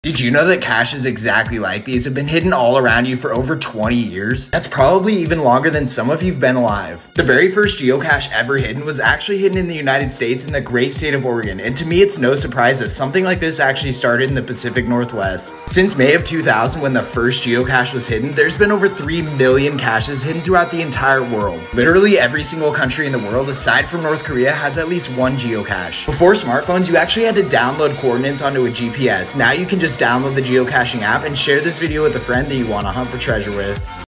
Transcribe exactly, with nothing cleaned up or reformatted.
Did you know that caches exactly like these have been hidden all around you for over twenty years? That's probably even longer than some of you've been alive. The very first geocache ever hidden was actually hidden in the United States in the great state of Oregon, and to me it's no surprise that something like this actually started in the Pacific Northwest. Since May of two thousand, when the first geocache was hidden, there's been over three million caches hidden throughout the entire world. Literally every single country in the world, aside from North Korea, has at least one geocache. Before smartphones, you actually had to download coordinates onto a G P S. Now you can just download the geocaching app and share this video with a friend that you want to hunt for treasure with.